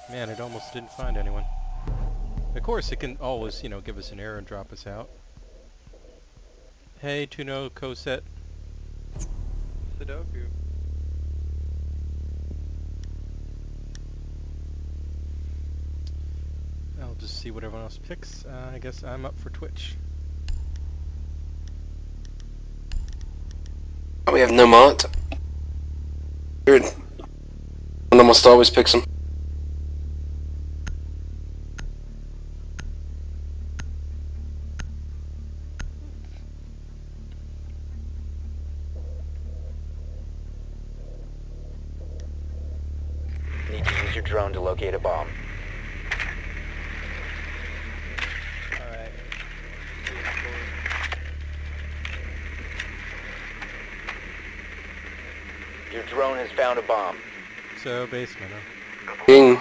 Man, it almost didn't find anyone. Of course, it can always, you know, give us an error and drop us out. Hey, Tuno Coset. Sudoku. I'll just see what everyone else picks. I guess I'm up for Twitch. We have no mod. Weird. One almost always picks him. Need to use your drone to locate a bomb. Alright. Your drone has found a bomb. So, basement, huh? Ding.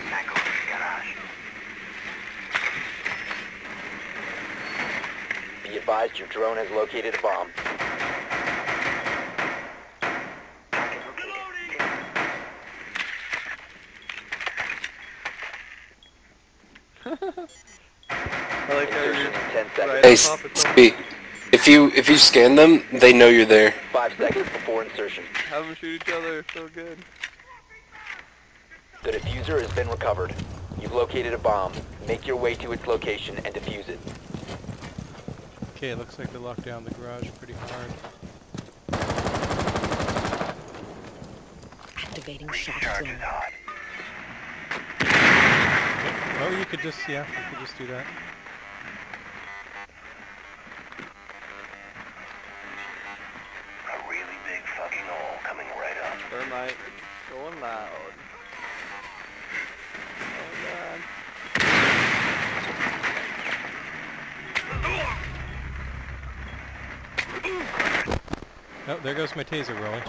Be advised your drone has located a bomb. I like how Insertion you're in 10 seconds. right Hey, on top of Speed. If you scan them, they know you're there. 5 seconds before insertion. Have them shoot each other, so good. The diffuser has been recovered. You've located a bomb. Make your way to its location and defuse it. Okay, it looks like they locked down the garage pretty hard. Activating shock zone. Oh, you could just, yeah, you could just do that. A really big fucking hole coming right up. Thermite. Going loud. Oh Oh, there goes my taser rolling.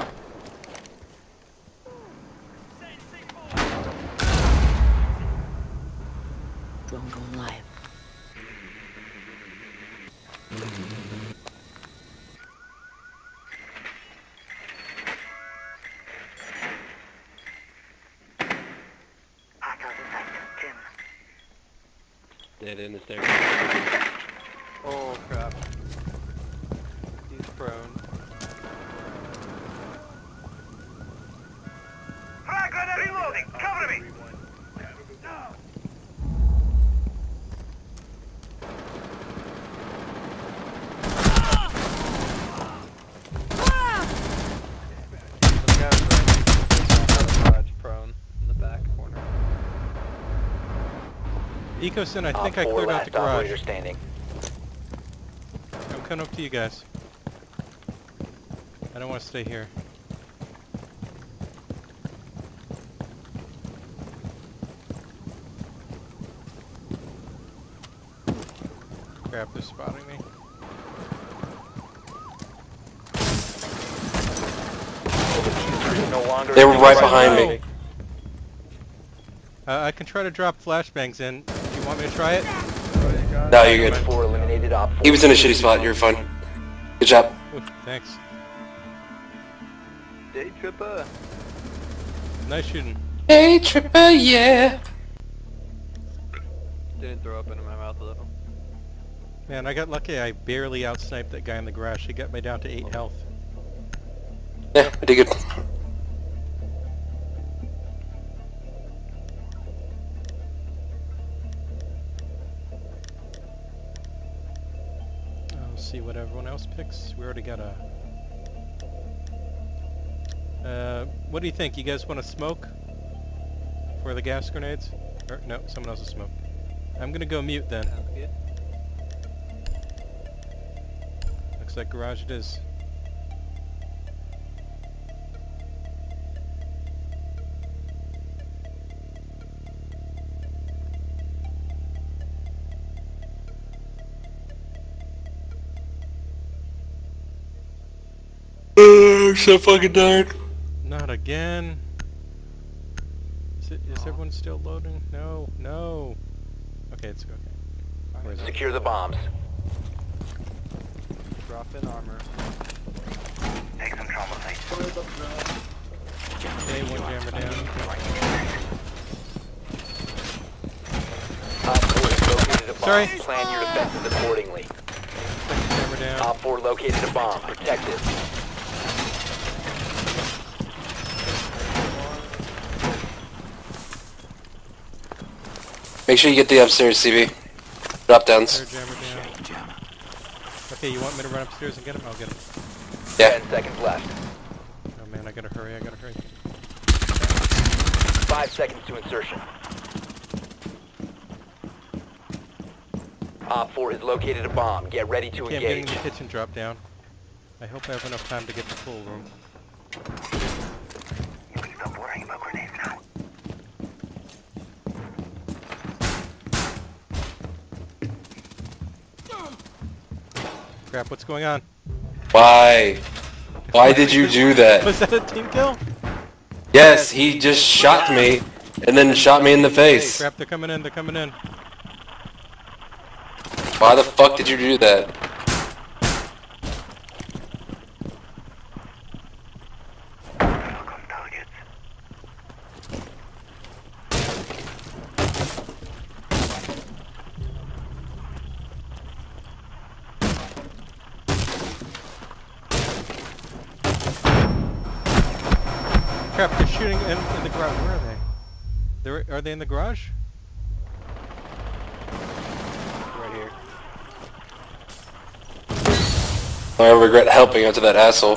Drone going live. Dead in the stair. Oh crap. He's prone. Frag grenade reloading! Cover me! This guy's garage prone in the back corner. Ecosin, I think I Op 4 cleared out the last operator garage. standing. I'm coming up to you guys. I don't want to stay here. Crap, they're spotting me. The diffuser is no longer They were in right use. behind me. I can try to drop flashbangs in. Do you want me to try it? No, you're good. 4 eliminated Op 4. He was in a shitty spot. You're fine. Good job. Ooh, thanks. Day tripper. Nice shooting. Hey, Tripper, yeah. Didn't throw up into my mouth a little. Man, I got lucky. I barely outsniped that guy in the garage. He got me down to 8 health. Yeah, I did good. I'll see what everyone else picks. We already got a... what do you think? You guys want to smoke for the gas grenades? Or, no, someone else will smoke. I'm gonna go mute then. Sounds good. Looks like garage it is. So fucking tired. Not again. Is everyone still loading? No, no. Okay, it's okay. Where is it? Secure the bombs. Drop in armor. Take some trauma plates. Okay, one jammer down. sorry. Plan your defenses accordingly. Second camera down. Op 4 located a bomb. Protect it. Make sure you get the upstairs, CB. Drop downs. Third jammer down. Okay, you want me to run upstairs and get him? I'll get him. Yeah. 10 seconds left. Oh man, I gotta hurry, 5 seconds to insertion. Op 4 has located a bomb. Get ready to Okay, I'm getting engage. the kitchen drop down. I hope I have enough time to get the pool room. Crap, what's going on? Why? Why did you do that? Was that a team kill? Yes, he just shot me, and then shot me in the Hey, face. crap, they're coming in, they're coming in. Why the fuck did you do that? Crap, they're shooting in the garage. Where are they? Are they in the garage? Right here. I regret helping out to that asshole.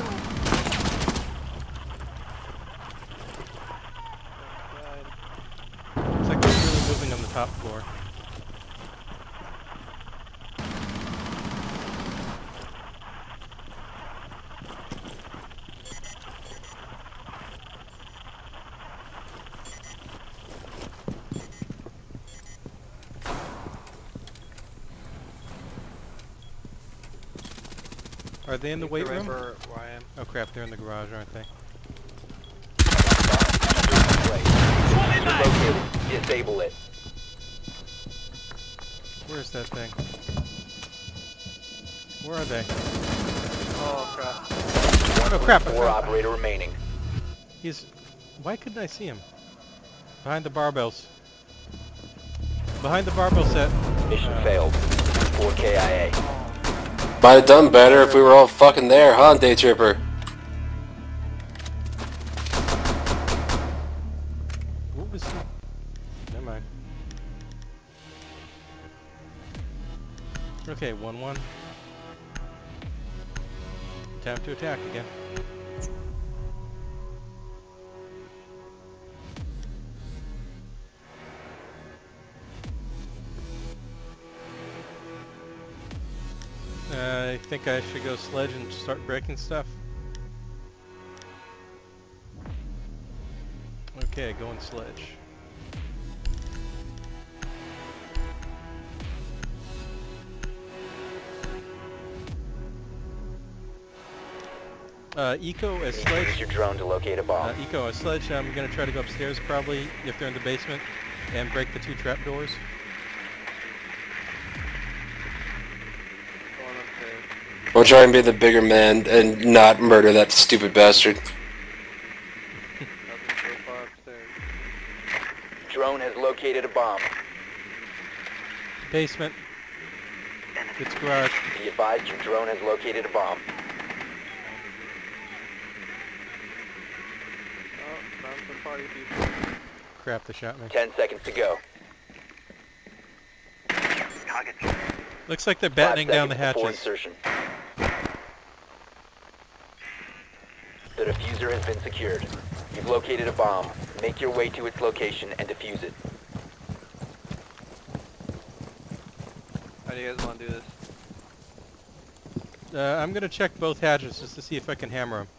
Looks like they're really moving on the top floor. Are they in the weight room? Oh crap, they're in the garage, aren't they? Located. Disable it. Where's that thing? Where are they? Oh crap. Oh crap! 4 operator remaining. He's... Why couldn't I see him? Behind the barbells. Behind the barbell set. Mission failed. 4 KIA. Might have done better if we were all fucking there, huh, Day Tripper? What was he? Never mind. Okay, 1-1. Time to attack again. I think I should go sledge and start breaking stuff. Okay, going sledge. Eco as sledge. Use your drone to locate a bomb. Eco as sledge. I'm gonna try to go upstairs probably if they're in the basement and break the 2 trap doors. Going upstairs. We'll try and be the bigger man and not murder that stupid bastard. Nothing so far upstairs. Drone has located a bomb. Basement. It's garage. Be advised your drone has located a bomb. Oh, found some party people. Crap, they shot me. 10 seconds to go. Looks like they're 5 battening down the seconds before hatches. insertion. The diffuser has been secured. You've located a bomb. Make your way to its location and defuse it. How do you guys want to do this? I'm gonna check both hatches just to see if I can hammer them.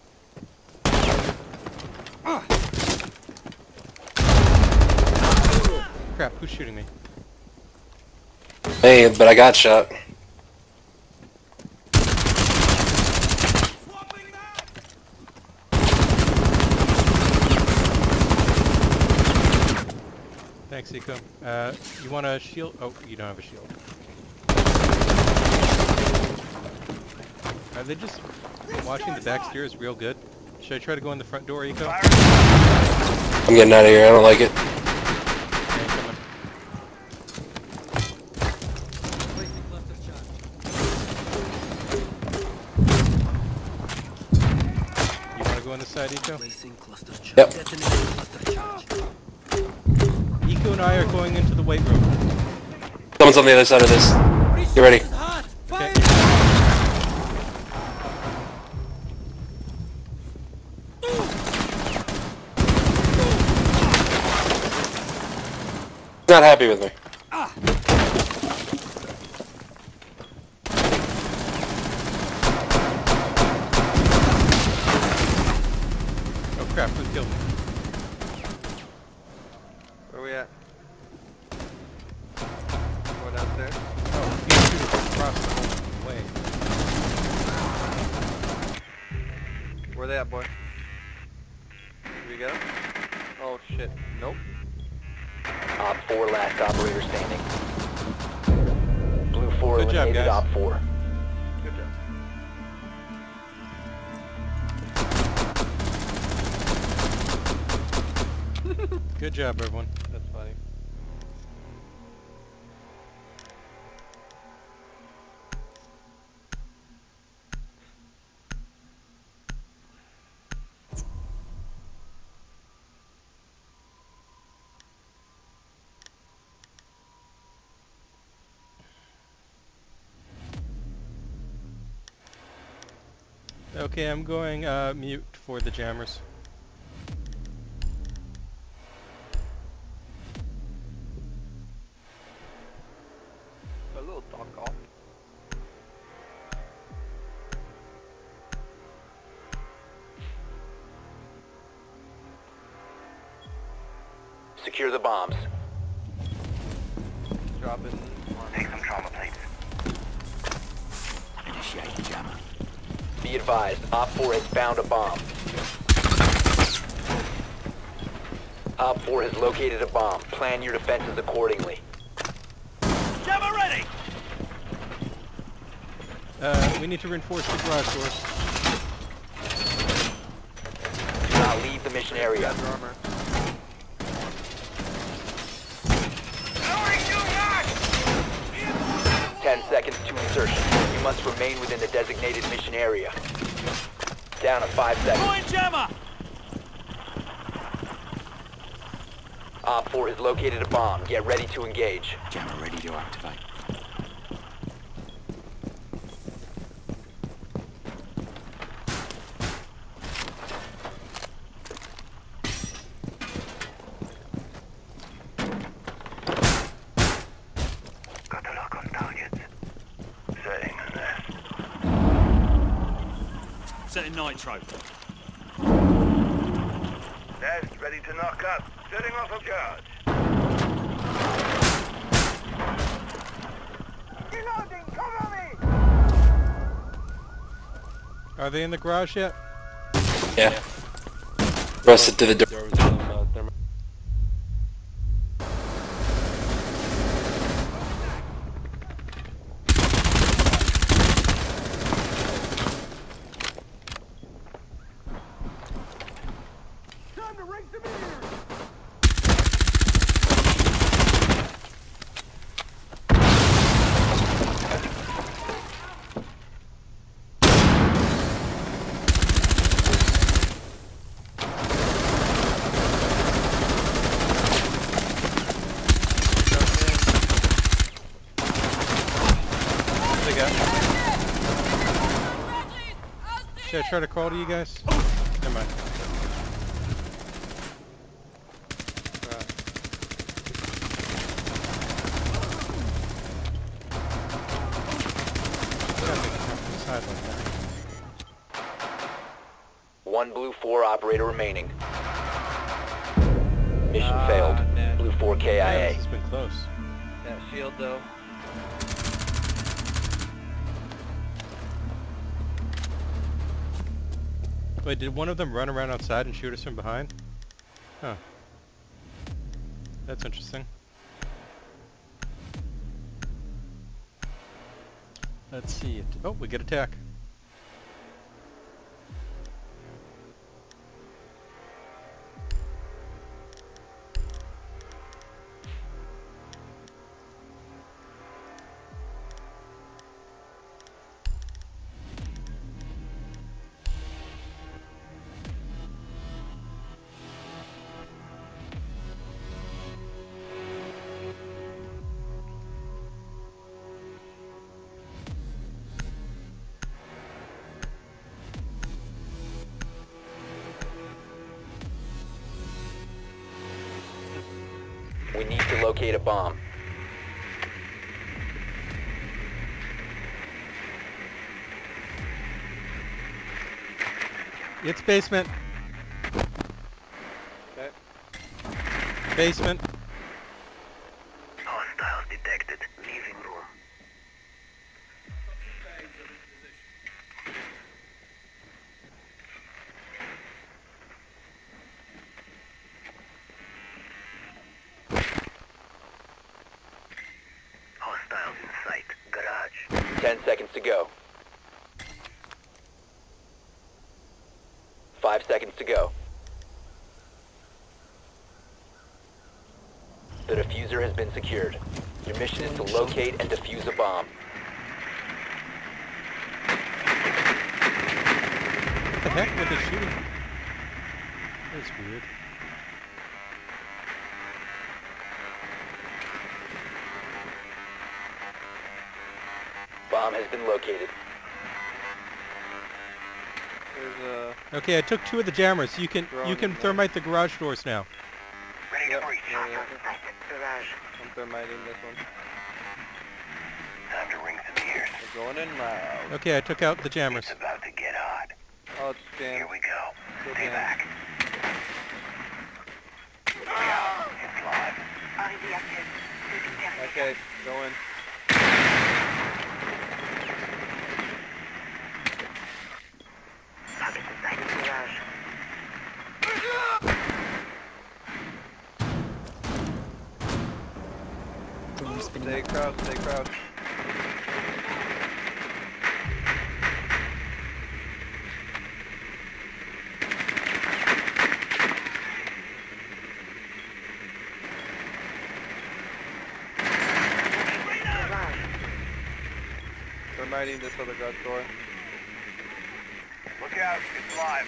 Crap, who's shooting me? Hey, but I got shot. Thanks, Eco. You want a shield? Oh, you don't have a shield. Are they just watching the back stairs real good? Should I try to go in the front door, Eco? I'm getting out of here, I don't like it. Okay, coming. Eco? Yep. Eco and I are going into the weight room. Someone's on the other side of this. Get ready. Okay. Not happy with me. Oh crap, who killed me? Where we at? Going downstairs? Oh, he shoot us across the whole way. Where they at, boy? Did we get him? Oh shit. Nope. Op 4 last operator standing. Blue 4 Good job, eliminated guys. Op 4. Good job. Good job, everyone. That's funny. Okay, I'm going mute for the jammers. A little dog off. Secure the bombs. Dropping. Take some trauma plates. Be advised, Op 4 has found a bomb. Op 4 has located a bomb. Plan your defenses accordingly. We need to reinforce the garage doors. Do not leave the mission area. Grab your armor. Ten seconds to insertion. You must remain within the designated mission area. Down to 5 seconds. Op 4 has located a bomb. Get ready to engage. Jammer ready to activate. Got the lock on target. Setting a nest. Setting nitro. Nest ready to knock up. Setting off a charge. Reloading, cover me! Are they in the garage yet? Yeah. Rusted to the door. There was some thermo. Time to ring the meter! They got. Should I try to crawl to you guys? Never mind. Gotta make it come from the side like that. One Blue 4 operator remaining. Mission Ah, failed. nah. Blue 4 Yeah, KIA. this has been close. That shield though. Wait, did one of them run around outside and shoot us from behind? Huh. That's interesting. Let's see it. Oh, we get attack. We need to locate a bomb. It's basement. Okay. Basement. Hostiles detected. Living room. Hostiles in sight. Garage. 10 seconds to go. 5 seconds to go. The diffuser has been secured. Your mission is to locate and defuse a bomb. What the heck with the shooting? That's weird. Bomb has been located. There's a... Okay, I took 2 of the jammers. You can thermite the garage doors now. Ready Yep, to breach. yeah, yeah. Garage. I'm thermiting this one. Time to ring some ears. We're going in loud. Okay, I took out the jammers. It's about to get hot. Oh, it's jammed. Here we go. Still Stay jammed. back. Look out. It's live. Okay, go in. Target inside the garage. Drone spinning Stay up. crouched, stay crouched. Thermiting this other garage door. Look out. It's live.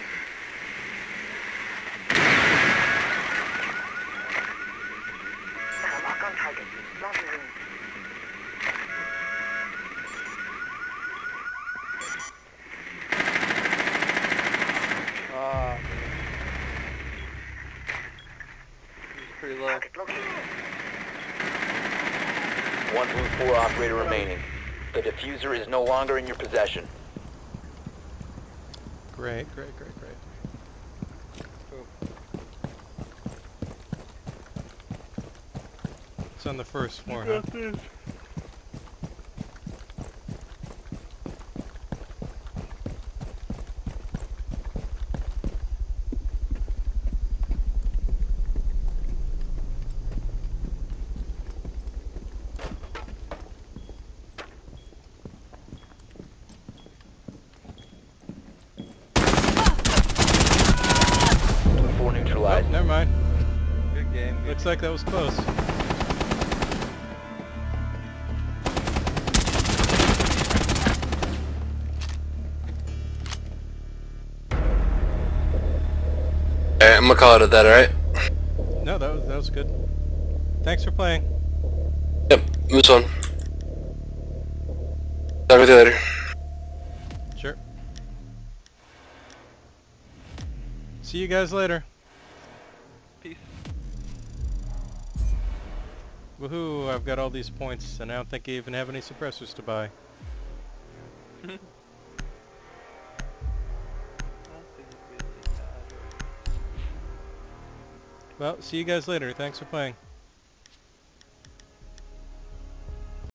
Lock on target. Launching room. Ah. He's pretty low. Target located. 1 Blue 4 operator remaining. The diffuser is no longer in your possession. Great, great, great, great. It's on the first floor, huh? Blue 4 Oh, neutralized. never mind. Good game. Good. Looks like that was close. Alright, I'm gonna call it at that, alright? No, that was good. Thanks for playing. Yep, it was fun. Talk with you later. Sure. See you guys later. Peace. Woohoo, I've got all these points, and I don't think I even have any suppressors to buy. Well, see you guys later. Thanks for playing.